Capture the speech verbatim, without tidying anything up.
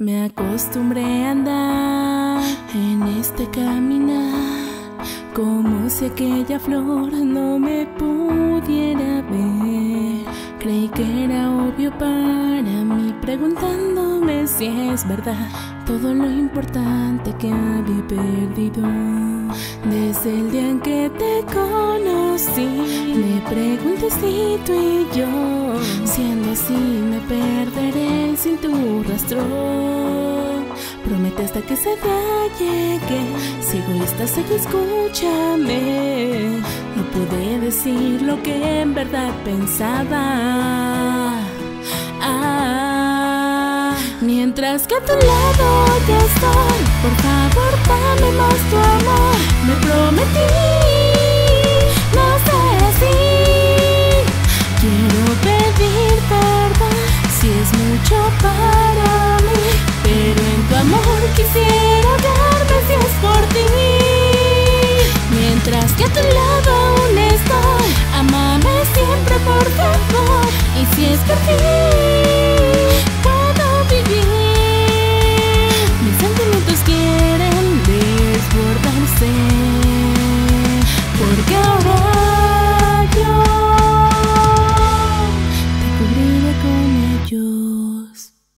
Me acostumbré a andar en este caminar, como si aquella flor no me pudiera ver. Creí que era obvio para mí, preguntándome si es verdad todo lo importante que había perdido. Desde el día en que te conocí, me pregunté si tú y yo, siendo así, me perderé sin tu rastro. Promete hasta que ese día llegue, si egoísta sé que escúchame. No pude decir lo que en verdad pensaba. Ah, mientras que a tu lado ya estoy, por favor dame más tu amor. Me prometí no ser así. Quiero pedir perdón si es mucho para mí.